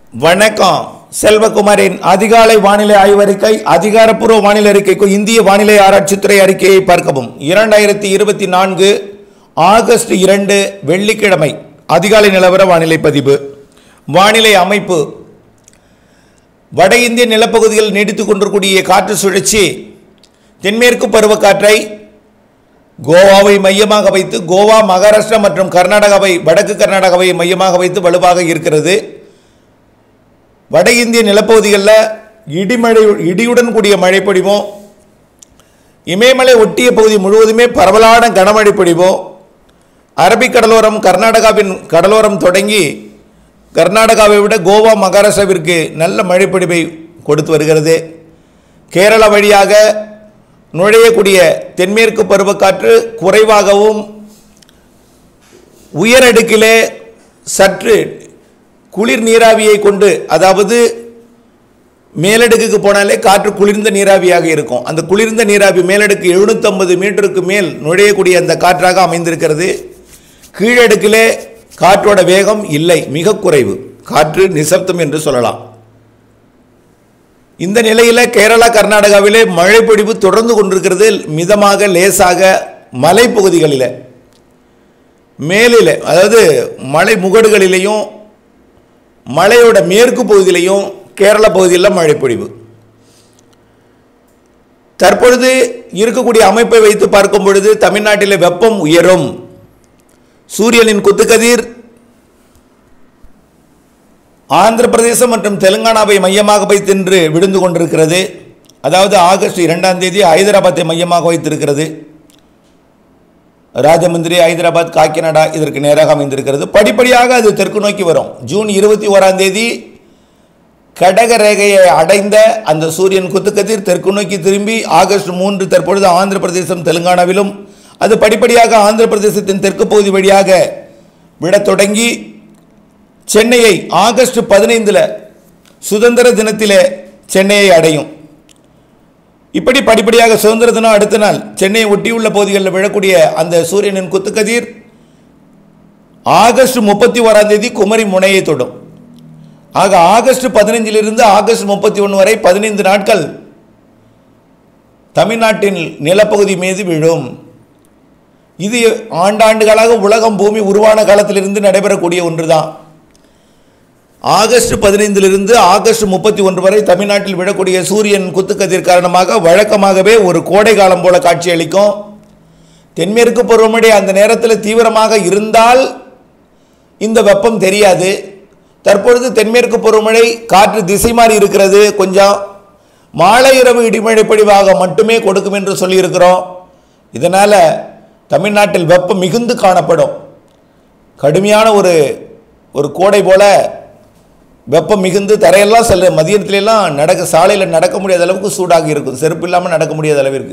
வணக்கம். செல்வகுமாரின் அதிகாலை வானிலை ஆய்வறிக்கை. அதிகாரப்பூர்வ வானிலை அறிக்கைக்கு இந்திய வானிலை ஆராய்ச்சித்துறை அறிக்கையை பார்க்கவும். 2024 ஆகஸ்ட் 2 வெள்ளிக்கிழமை அதிகாலை நிலவர வானிலை பதிவு. வானிலை அமைப்பு: வட இந்திய நிலப்பகுதியில் நீடித்துக் கொண்டிருக்கூடிய காற்று சுழற்சி தென்மேற்கு பருவக்காற்றை கோவாவை மையமாக வைத்து, கோவா, மகாராஷ்டிரா மற்றும் கர்நாடகாவை, வடக்கு கர்நாடகாவை மையமாக வைத்து வலுவாக இருக்கிறது. வட இந்திய நிலப்பகுதிகளில் இடியுடன் கூடிய மழை பொழிவும், இமயமலை ஒட்டிய பகுதி முழுவதுமே பரவலான கனமழை பொழிவும், அரபிக்கடலோரம், கர்நாடகாவின் கடலோரம் தொடங்கி கர்நாடகாவை விட கோவா, மகாராஷ்டிராவிற்கு நல்ல மழை பொழிவை கொடுத்து வருகிறது. கேரளா வழியாக நுழையக்கூடிய தென்மேற்கு பருவக்காற்று குறைவாகவும், உயரடுக்கிலே சற்று குளிர் நீராவியை கொண்டு, அதாவது மேலடுக்கு போனாலே காற்று குளிர்ந்த நீராவியாக இருக்கும். அந்த குளிர்ந்த நீராவி மேலடுக்கு 750 மீட்டருக்கு மேல் நுழையக்கூடிய அந்த காற்றாக அமைந்திருக்கிறது. கீழடுக்கிலே காற்றோட வேகம் இல்லை, மிக குறைவு, காற்று நிசப்தம் என்று சொல்லலாம். இந்த நிலையில் கேரளா, கர்நாடகாவிலே மழை பொழிவு தொடர்ந்து கொண்டிருக்கிறது. மிதமாக, லேசாக மலைப்பகுதிகளில், மேலில், அதாவது மலை முகடுகளிலேயும் மலையோட மேற்கு பகுதியிலையும் கேரள பகுதியில் மழை பொழிவு. தற்பொழுது இருக்கக்கூடிய அமைப்பை வைத்து பார்க்கும் பொழுது தமிழ்நாட்டில் வெப்பம் உயரும். சூரியனின் குத்துக்கதிர் ஆந்திர பிரதேசம் மற்றும் தெலுங்கானாவை மையமாக வைத்து இன்று விழுந்து கொண்டிருக்கிறது. அதாவது ஆகஸ்ட் 2ஆம் தேதி ஹைதராபாத்தை மையமாக வைத்திருக்கிறது. ராஜமுந்திரி, ஹைதராபாத், காக்கிநாடா இதற்கு நேராக அமைந்திருக்கிறது. படிப்படியாக அது தெற்கு நோக்கி வரும். ஜூன் 21ஆம் தேதி கடக ரேகையை அடைந்த அந்த சூரியன் குத்துக்கதிர் தெற்கு நோக்கி திரும்பி ஆகஸ்ட் 3 தற்பொழுது ஆந்திர பிரதேசம், தெலுங்கானாவிலும், அது படிப்படியாக ஆந்திர பிரதேசத்தின் தெற்கு பகுதி வழியாக விடத் தொடங்கி சென்னையை ஆகஸ்ட் 15 சுதந்திர தினத்திலே சென்னையை அடையும். இப்படி படிப்படியாக சுதந்திர தினம் அடுத்த நாள் சென்னையை ஒட்டியுள்ள பகுதிகளில் விழக்கூடிய அந்த சூரியனின் குத்துக்கதிர் ஆகஸ்ட் 31ஆம் தேதி குமரி முனையை தொடும். ஆக ஆகஸ்ட் 15 ஆகஸ்ட் 31 வரை 15 நாட்கள் தமிழ்நாட்டின் நிலப்பகுதி மீது விழும். இது ஆண்டாண்டுகளாக உலகம், பூமி உருவான காலத்திலிருந்து நடைபெறக்கூடிய ஒன்றுதான். ஆகஸ்ட் 15 ஆகஸ்ட் 31 வரை தமிழ்நாட்டில் விழக்கூடிய சூரியன் குத்துக்கதிர் காரணமாக வழக்கமாகவே ஒரு கோடை காலம் போல காட்சியளிக்கும். தென்மேற்கு பருவமழை அந்த நேரத்தில் தீவிரமாக இருந்தால் இந்த வெப்பம் தெரியாது. தற்பொழுது தென்மேற்கு பருவமழை காற்று திசை மாறி இருக்கிறது. கொஞ்சம் மாலை இரவு இடிமழை பொழிவாக மட்டுமே கொடுக்கும் என்று சொல்லியிருக்கிறோம். இதனால் தமிழ்நாட்டில் வெப்பம் மிகுந்து காணப்படும். கடுமையான ஒரு கோடை போல வெப்பம் மிகுந்து தரையெல்லாம் மதியத்திலெல்லாம் சாலையில் நடக்க முடியாத அளவுக்கு சூடாக இருக்கும். செருப்பு இல்லாமல் நடக்க முடியாத அளவிற்கு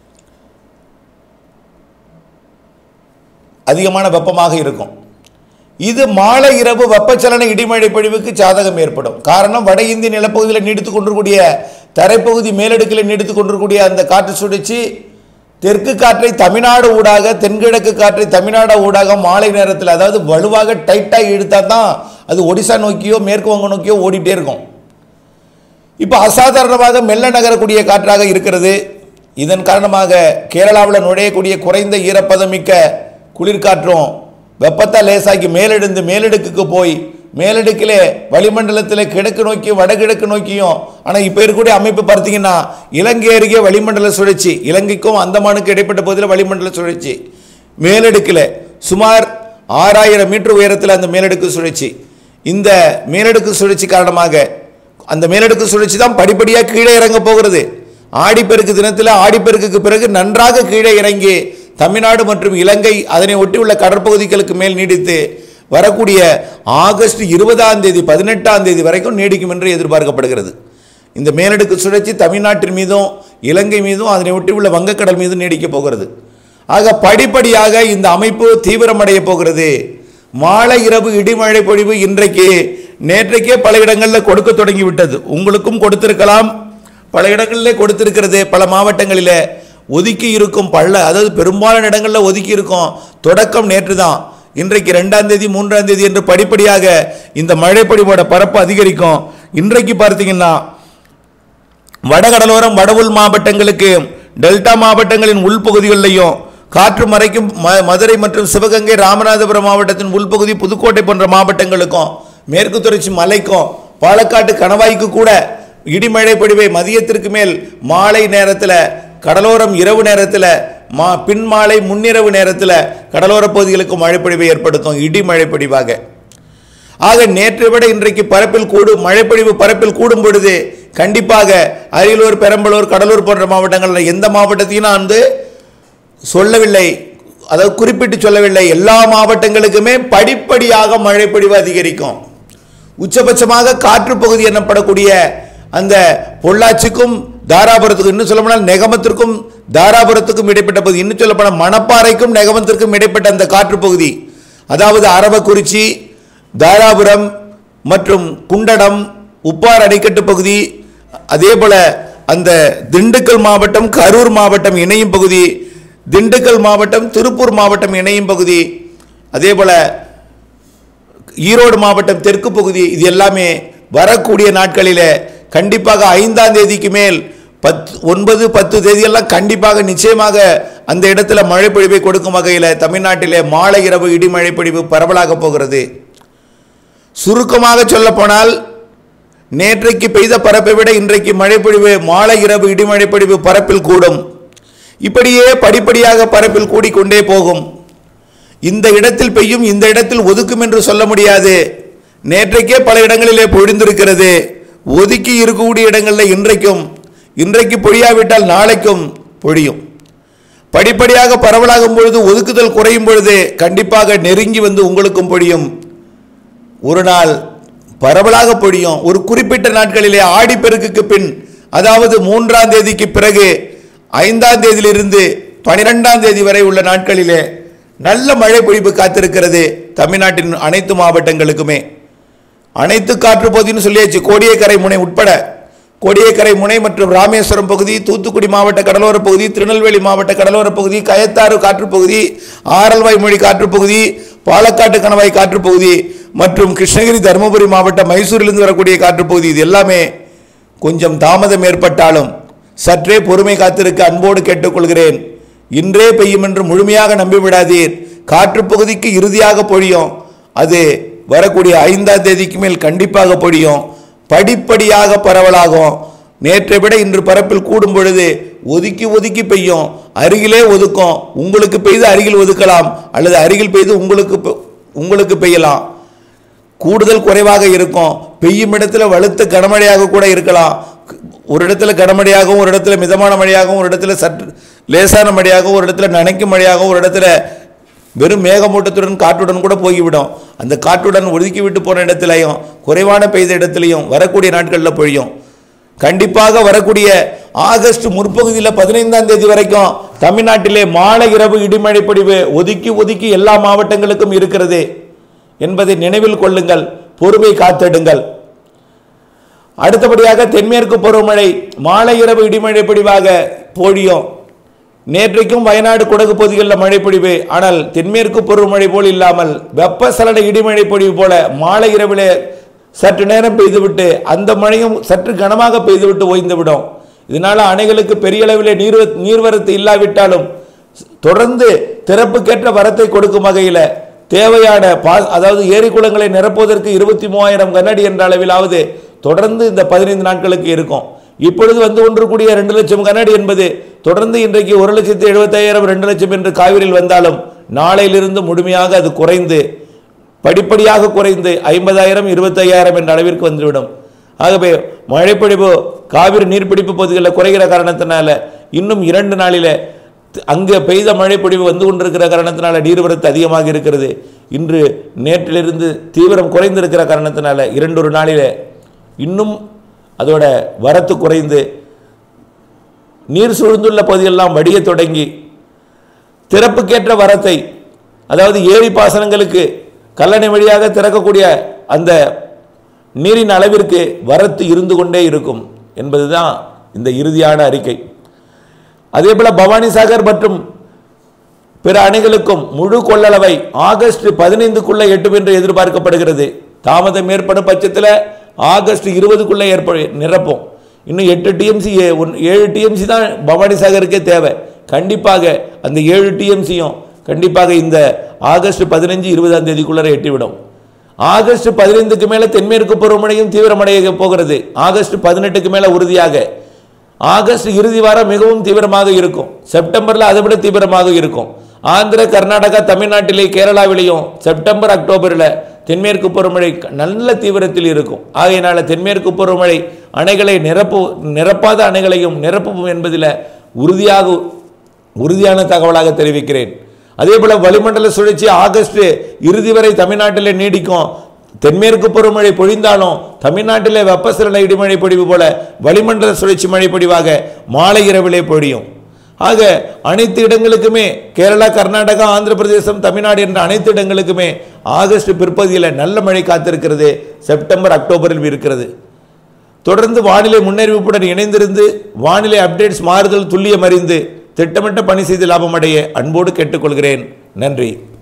அதிகமான வெப்பமாக இருக்கும். இது மாலை இரவு வெப்பச்சலன இடிமழை பொழிவுக்கு சாதகம் ஏற்படும். காரணம், வட இந்திய நிலப்பகுதியில் நீடித்துக் கொண்டிருக்கூடிய தரைப்பகுதி மேலடுக்கில் நீடித்துக் கொண்டிருக்கூடிய அந்த காற்று சுழற்சி தெற்கு காற்றை தமிழ்நாடு ஊடாக, தென்கிழக்கு காற்றை தமிழ்நாடு ஊடாக மாலை நேரத்தில், அதாவது வலுவாக டைட்டாக இழுத்தா தான் அது ஒடிசா நோக்கியோ மேற்கு வங்க நோக்கியோ ஓடிட்டே இருக்கும். இப்போ அசாதாரணமாக மெல்ல நகரக்கூடிய காற்றாக இருக்கிறது. இதன் காரணமாக கேரளாவில் நுழையக்கூடிய குறைந்த ஈரப்பதம் மிக்க குளிர்காற்றும் வெப்பத்தை லேசாக்கி மேலெழுந்து மேலடுக்குக்கு போய் மேலடுக்கிலே வளிமண்டலத்தில் கிழக்கு நோக்கி வடகிழக்கு நோக்கியும். ஆனால் இப்போ இருக்கக்கூடிய அமைப்பு பார்த்தீங்கன்னா இலங்கை அருகே வளிமண்டல சுழற்சி, இலங்கைக்கும் அந்தமானுக்கு இடைப்பட்ட பகுதியில் வளிமண்டல சுழற்சி, மேலடுக்கில் சுமார் 6000 மீட்டர் உயரத்தில் அந்த மேலடுக்கு சுழற்சி. இந்த மேலடுக்கு சுழற்சி காரணமாக அந்த மேலடுக்கு சுழற்சி தான் படிப்படியாக கீழே இறங்க போகிறது. ஆடிப்பெருக்கு தினத்தில், ஆடிப்பெருக்குக்கு பிறகு நன்றாக கீழே இறங்கி தமிழ்நாடு மற்றும் இலங்கை அதனை ஒட்டியுள்ள கடற்பகுதிகளுக்கு மேல் நீடித்து வரக்கூடிய ஆகஸ்ட் 20ஆம் தேதி 18ஆம் தேதி வரைக்கும் நீடிக்கும் என்று எதிர்பார்க்கப்படுகிறது. இந்த மேலடுக்கு சுழற்சி தமிழ்நாட்டின் மீதும் இலங்கை மீதும் அதனை ஒட்டியுள்ள வங்கக்கடல் மீதும் நீடிக்கப் போகிறது. ஆக படிப்படியாக இந்த அமைப்பு தீவிரமடைய போகிறது. மாலை இரவு இடிமழை பொழிவு நேற்றைக்கே பல இடங்களில் கொடுக்க தொடங்கிவிட்டது. உங்களுக்கும் கொடுத்திருக்கலாம், பல இடங்களில் கொடுத்திருக்கிறது. பல மாவட்டங்களில் ஒதுக்கி இருக்கும் அதாவது பெரும்பாலான இடங்களில் ஒதுக்கி இருக்கும் தொடக்கம் நேற்று தான். இன்றைக்கு 2ஆம் தேதி 3ஆம் தேதி என்று படிப்படியாக இந்த மழைப்பொழிவோட பரப்பு அதிகரிக்கும். இன்றைக்கு பார்த்தீங்கன்னா வடகடலோரம் வட உள் மாவட்டங்களுக்கு டெல்டா மாவட்டங்களின் உள்பகுதிகளிலையும் காற்று மறைக்கும் மதுரை மற்றும் சிவகங்கை ராமநாதபுரம் மாவட்டத்தின் உள்பகுதி புதுக்கோட்டை போன்ற மாவட்டங்களுக்கும் மேற்கு தொடர்ச்சி மலைக்கும் பாலக்காட்டு கணவாய்க்கு கூட இடிமழை பொழிவை மதியத்திற்கு மேல் மாலை நேரத்தில் கடலோரம் இரவு நேரத்தில் பின்மாலை முன்னிரவு நேரத்தில் கடலோர பகுதிகளுக்கு மழைப்பொழிவை ஏற்படுத்தும் இடிமழை பொழிவாக. ஆக நேற்றை விட இன்றைக்கு மழைப்பொழிவு பரப்பில் கூடும் பொழுது கண்டிப்பாக அரியலூர் பெரம்பலூர் கடலூர் போன்ற மாவட்டங்களில் எந்த மாவட்டத்தையும் நான் சொல்லவில்லை, அதாவது குறிப்பிட்டு சொல்லவில்லை, எல்லா மாவட்டங்களுக்குமே படிப்படியாக மழைப்பொழிவு அதிகரிக்கும். உச்சபட்சமாக காற்று பகுதி எனப்படக்கூடிய அந்த பொள்ளாச்சிக்கும் தாராபுரத்துக்கும், இன்னும் சொல்லப்போனால் நெகமத்திற்கும் தாராபுரத்துக்கும் இடைப்பட்ட பகுதி, இன்னும் சொல்லப்போனால் மணப்பாறைக்கும் நெகமத்திற்கும் இடைப்பட்ட அந்த காற்று பகுதி, அதாவது அரவக்குறிச்சி தாராபுரம் மற்றும் குண்டடம் உப்பார் அணைக்கட்டு பகுதி, அதே போல அந்த திண்டுக்கல் மாவட்டம் கரூர் மாவட்டம் இணையும் பகுதி, திண்டுக்கல் மாவட்டம் திருப்பூர் மாவட்டம் இணையும் பகுதி, அதே போல ஈரோடு மாவட்டம் தெற்கு பகுதி, இது எல்லாமே வரக்கூடிய நாட்களில் கண்டிப்பாக 5ஆம் தேதிக்கு மேல் 9, 10 தேதியெல்லாம் கண்டிப்பாக நிச்சயமாக அந்த இடத்துல மழை பொழிவை கொடுக்கும் வகையில் தமிழ்நாட்டிலே மாலை இரவு இடிமழை பொழிவு பரவலாக போகிறது. சுருக்கமாக சொல்ல போனால் நேற்றைக்கு பெய்த பரப்பை விட இன்றைக்கு மழைப்பொழிவு மாலை இரவு இடிமழை பொழிவு பரப்பில் கூடும். இப்படியே படிப்படியாக பரப்பில் கூடிக்கொண்டே போகும். இந்த இடத்தில் பெய்யும் இந்த இடத்தில் ஒதுக்கும் என்று சொல்ல முடியாது. நேற்றைக்கே பல இடங்களிலே பொழிந்திருக்கிறது. ஒதுக்கி இருக்கக்கூடிய இடங்களில் இன்றைக்கு பொழியாவிட்டால் நாளைக்கும் பொழியும். படிப்படியாக பரவலாகும் பொழுது ஒதுக்குதல் குறையும் பொழுது கண்டிப்பாக நெருங்கி வந்து உங்களுக்கும் பொழியும். ஒரு நாள் பரவலாக பொழியும். ஒரு குறிப்பிட்ட நாட்களிலே ஆடிப்பெருக்குக்கு பின், அதாவது 3ஆம் தேதிக்கு பிறகு 5ஆம் தேதியிலிருந்து 12ஆம் தேதி வரை உள்ள நாட்களிலே நல்ல மழை பொழிவு காத்திருக்கிறது தமிழ்நாட்டின் அனைத்து மாவட்டங்களுக்குமே. அனைத்து காற்று பகுதின்னு சொல்லியாச்சு. கோடியக்கரை முனை உட்பட கோடியக்கரை முனை மற்றும் ராமேஸ்வரம் பகுதி, தூத்துக்குடி மாவட்ட கடலோர பகுதி, திருநெல்வேலி மாவட்ட கடலோர பகுதி, கயத்தாறு காற்று பகுதி, ஆரல்வாய்மொழி காற்று பகுதி, பாலக்காட்டு கணவாய் காற்று பகுதி மற்றும் கிருஷ்ணகிரி தருமபுரி மாவட்டம் மைசூரிலிருந்து வரக்கூடிய காற்று பகுதி, இது எல்லாமே கொஞ்சம் தாமதம் ஏற்பட்டாலும் சற்றே பொறுமை காத்திருக்க அன்போடு கேட்டுக்கொள்கிறேன். இன்றே பெய்யும் என்று முழுமையாக நம்பிவிடாதீர். காற்று பகுதிக்கு இறுதியாக பொழியும். அது வரக்கூடிய 5ஆம் தேதிக்கு மேல் கண்டிப்பாக பொழியும். படிப்படியாக பரவலாகும். நேற்றை விட இன்று பரப்பில் கூடும் பொழுது ஒதுக்கி ஒதுக்கி பெய்யும். அருகிலே ஒதுக்கும். உங்களுக்கு பெய்து அருகில் ஒதுக்கலாம், அல்லது அருகில் பெய்து உங்களுக்கு பெய்யலாம். கூடுதல் குறைவாக இருக்கும். பெய்யும் இடத்துல வலுத்த கனமழையாக கூட இருக்கலாம். ஒரு இடத்துல கனமழையாகவும், ஒரு இடத்துல மிதமான மழையாகவும், ஒரு இடத்துல சற்று லேசான மழையாகவும், ஒரு இடத்துல நனைக்கும் மழையாகவும், ஒரு இடத்துல வெறும் மேகமூட்டத்துடன் காற்றுடன் கூட போய்விடும். அந்த காற்றுடன் ஒதுக்கி விட்டு போன இடத்துலையும் குறைவான பெய்த இடத்துலையும் வரக்கூடிய நாட்களில் பொழியும். கண்டிப்பாக வரக்கூடிய ஆகஸ்ட் முற்பகுதியில் 15ஆம் தேதி வரைக்கும் தமிழ்நாட்டிலே மாலை இரவு இடிமழை பொழிவு ஒதுக்கி ஒதுக்கி எல்லா மாவட்டங்களுக்கும் இருக்கிறது என்பதை நினைவில் கொள்ளுங்கள். பொறுமை காத்திடுங்கள். அடுத்தபடியாக தென்மேற்கு பருவமழை மாலை இரவு இடிமழை பொழிவாக பொழியும். நேற்றைக்கும் வயநாடு குடகு பகுதிகளில் மழை பொழிவு. ஆனால் தென்மேற்கு பருவமழை போல் இல்லாமல் வெப்பசலன இடிமழை பொழிவு போல மாலை இரவிலே சற்று நேரம் பெய்துவிட்டு அந்த மழையும் சற்று கனமாக பெய்துவிட்டு ஓய்ந்துவிடும். இதனால் அணைகளுக்கு பெரிய அளவிலே நீர்வரத்து இல்லாவிட்டாலும் தொடர்ந்து திறப்புக்கேற்ற வரத்தை கொடுக்கும் வகையில் தேவையான அதாவது ஏரி குளங்களை நிரப்புவதற்கு 23,000 கனஅடி என்ற அளவிலாவது தொடர்ந்து இந்த 15 நாட்களுக்கு இருக்கும். இப்பொழுது வந்து கொண்டிருக்கூடிய 2 லட்சம் கனஅடி என்பது தொடர்ந்து இன்றைக்கு 1,75,000 2 லட்சம் என்று காவிரியில் வந்தாலும் நாளையிலிருந்து முழுமையாக அது குறைந்து படிப்படியாக குறைந்து 50,000 25,000 என்ற அளவிற்கு வந்துவிடும். ஆகவே மழைப்பொழிவு காவிரி நீர்பிடிப்பு பகுதிகளில் குறைகிற காரணத்தினால இன்னும் 2 நாளில் அங்கே பெய்த மழைப்பொழிவு வந்து கொண்டிருக்கிற காரணத்தினால நீர்வரத்து அதிகமாக இருக்கிறது. இன்று நேற்றிலிருந்து தீவிரம் குறைந்திருக்கிற காரணத்தினால 2 நாளில் இன்னும் அதோட வரத்து குறைந்து நீர் சூழ்ந்துள்ள பகுதியெல்லாம் வடிய தொடங்கி திறப்புக்கேற்ற வரத்தை, அதாவது ஏரி பாசனங்களுக்கு கல்லணை வழியாக திறக்கக்கூடிய அந்த நீரின் அளவிற்கு வரத்து இருந்து கொண்டே இருக்கும் என்பதுதான் இந்த இறுதியான அறிக்கை. அதே போல பவானி சாகர் மற்றும் பிற அணைகளுக்கும் முழு கொள்ளளவை ஆகஸ்ட் 15க்குள்ள எட்டும் என்று எதிர்பார்க்கப்படுகிறது. தாமதம் ஏற்படும் பட்சத்தில் ஆகஸ்ட் 20க்குள்ள நிரப்போம். இன்னும் 8 டிஎம்சி 7 டிஎம்சி தான் பவானி சாகருக்கே தேவை. கண்டிப்பாக அந்த 7 டிஎம்சியும் கண்டிப்பாக இந்த ஆகஸ்ட் 15-20ஆம் தேதிக்குள்ளே எட்டிவிடும். ஆகஸ்ட் 15க்கு மேலே தென்மேற்கு பருவமழையும் தீவிரமடைய போகிறது. ஆகஸ்ட் 18க்கு மேலே உறுதியாக. ஆகஸ்ட் இறுதி வாரம் மிகவும் தீவிரமாக இருக்கும். செப்டம்பரில் அதை விட தீவிரமாக இருக்கும். ஆந்திர, கர்நாடகா, தமிழ்நாட்டிலே, கேரளாவிலேயும் செப்டம்பர், அக்டோபரில் தென்மேற்கு பருவமழை நல்ல தீவிரத்தில் இருக்கும். ஆகையினால தென்மேற்கு பருவமழை அணைகளை நிரப்பாத அணைகளையும் நிரப்பும் என்பதில் உறுதியான தகவலாக தெரிவிக்கிறேன். அதே போல வளிமண்டல சுழற்சி ஆகஸ்ட் இறுதி வரை தமிழ்நாட்டிலே நீடிக்கும். தென்மேற்கு பருவமழை பொழிந்தாலும் தமிழ்நாட்டிலே வெப்பசலன இடிமழை பொழிவு போல வளிமண்டல சுழற்சி மழை பொழிவாக மாலை இரவிலே பொழியும். ஆக அனைத்து இடங்களுக்குமே கேரளா, கர்நாடகா, ஆந்திர பிரதேசம், தமிழ்நாடு என்ற அனைத்து இடங்களுக்குமே ஆகஸ்ட் பிற்பகுதியில் நல்ல மழை காத்திருக்கிறது. செப்டம்பர், அக்டோபரில் இருக்கிறது. தொடர்ந்து வானிலை முன்னறிவிப்புடன் இணைந்திருந்து வானிலை அப்டேட்ஸ் மாறுதல் துல்லியம் அறிந்து திட்டமிட்ட பணி செய்து லாபம் அடைய அன்போடு கேட்டுக்கொள்கிறேன். நன்றி.